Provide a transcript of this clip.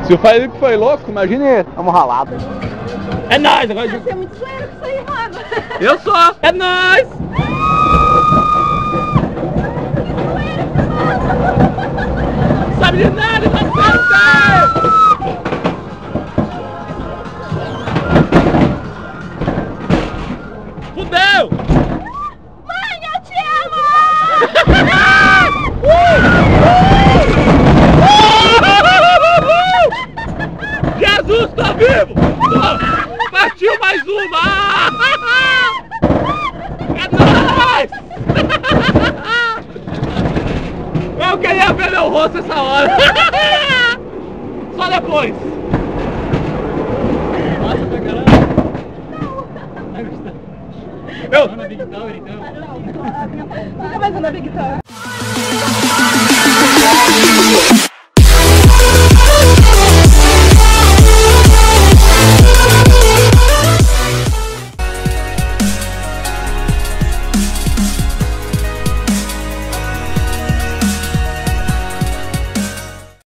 Se o Felipe foi louco, imagine ele. Vamos ralado. É nóis, agora Você é muito zoeiro com isso aí, mano. eu sou. É nóis. Sabe de nada, tá certo. Fudeu. Mãe, eu te amo! Jesus, tô vivo! Partiu mais uma! É nóis! Eu queria ver meu rosto essa hora! Só depois! Nossa, pra caramba! Vai gostar! Eu... Não, na Big Tower, então? Nunca mais ando na Big Tower.